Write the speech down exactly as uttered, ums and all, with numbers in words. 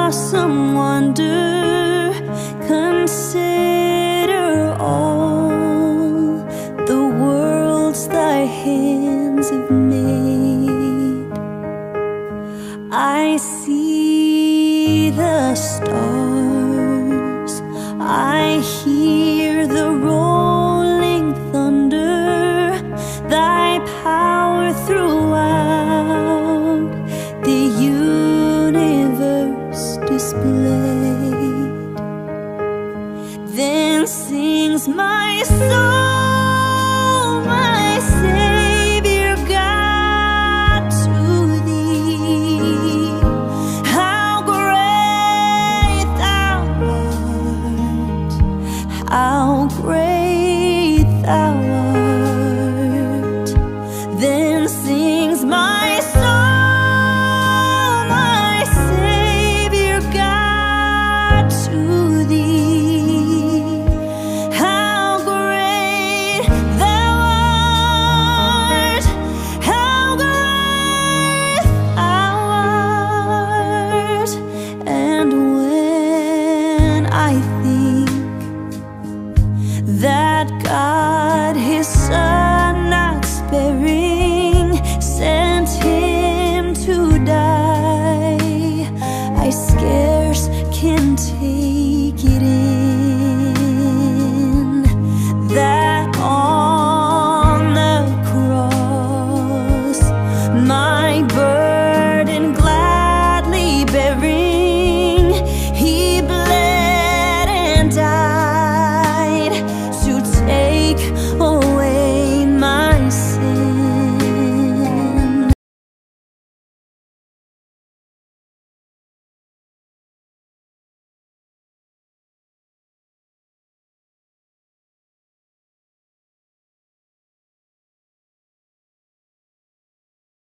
awesome wonder. Consider all the worlds thy hands have made. I see the stars, I hear the rolling thunder, thy power throughout the universe displayed. Then sings my soul,